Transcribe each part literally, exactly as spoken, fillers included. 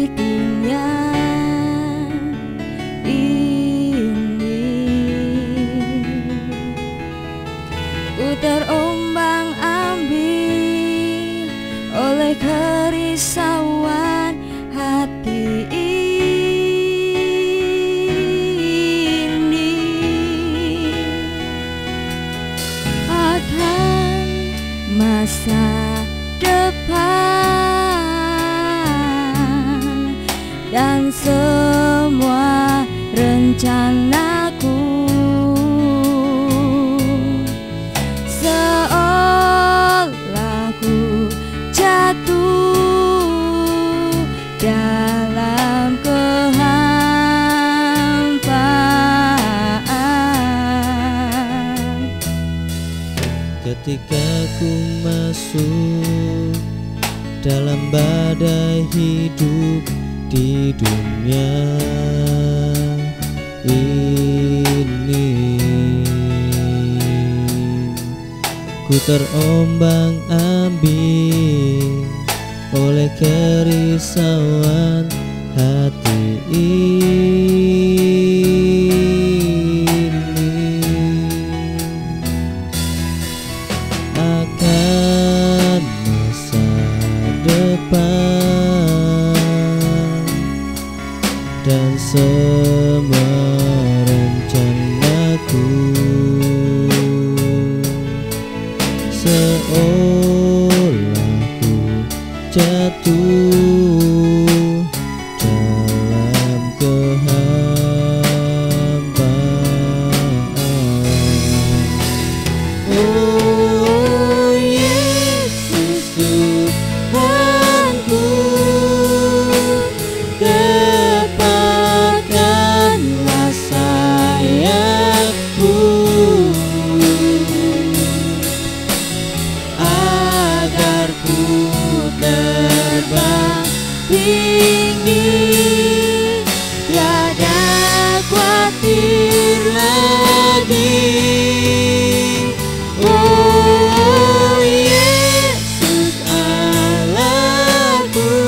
dunia ini. Ku terombang-ambing oleh kerisauan hati ini akan masa depan dan semua rencanaku. Seolah ku jatuh dalam kehampaan ketika ku masuk dalam badai hidup di dunia ini. Ku terombang-ambing oleh kerisauan hati ini. Akan masa depan dan semua rencanaku. Seolah ku jatuh dalam kehampaan. Oh Yesus Tuhanku, dapatkanlah sayapku agar ku terbang tinggi, tiada khawatir lagi. Oh Yesus Allahku,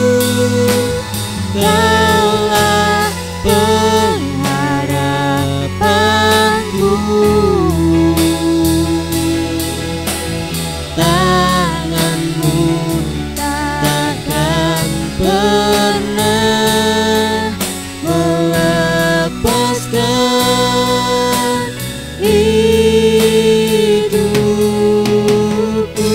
Kaulah pengharapanku. Tanganmu takkan pernah melepaskan hidupku.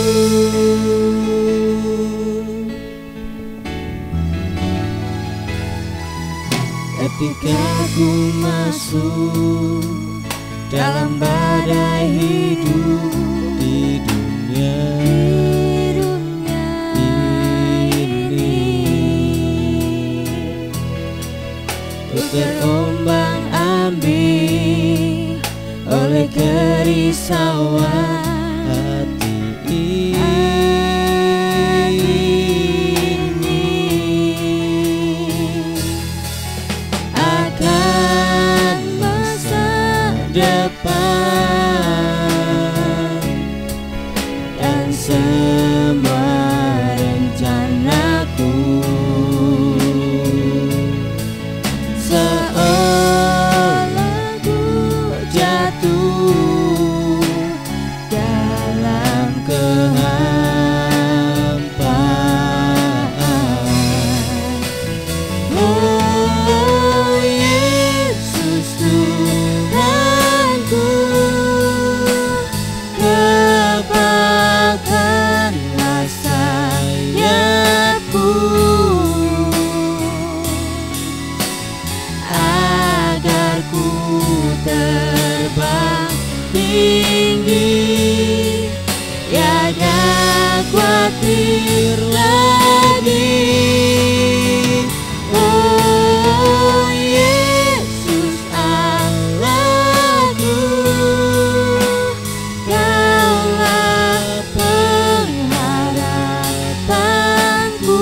Ketika ku masuk dalam badai hidup di dunia ini, ku terombang-ambing oleh kerisauan hati ini. Akan masa depan dan semua rencanaku. Seolah ku jatuh dalam kehampaan. Oh Yesus Tuhanku, dapatkanlah sayapku agar ku terbang tinggi, tiada khawatir lagi. Oh Yesus Allahku, Kaulah pengharapanku.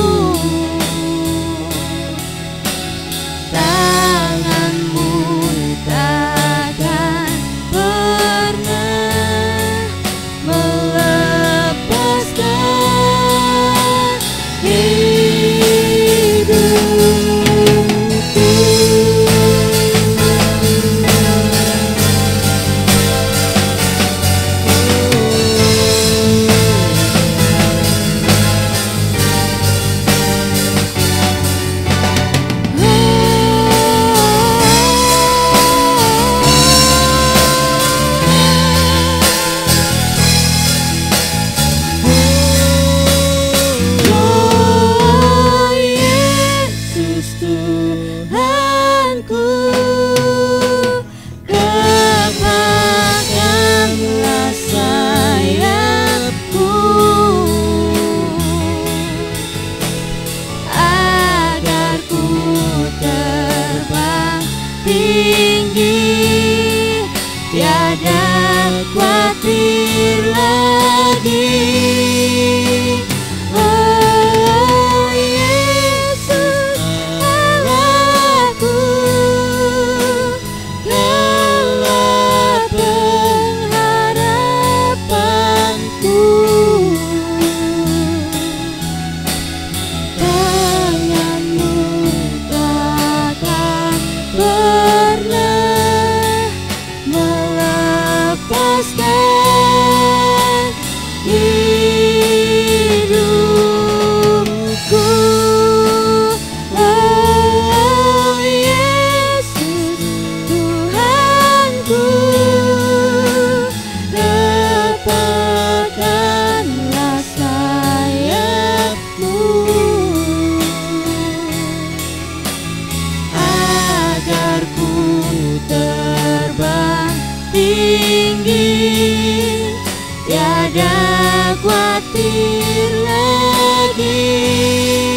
Tanganmu takkan pernah melepaskan khawatir lagi. Oh Yesus Allahku, Kaulah pengharapanku. Tangan-Mu takkan pernah melepaskan hidupku. Oh Yesus Tuhanku, rapatkanlah sayap-Mu agar ku terbang tinggi, tiada khawatir lagi.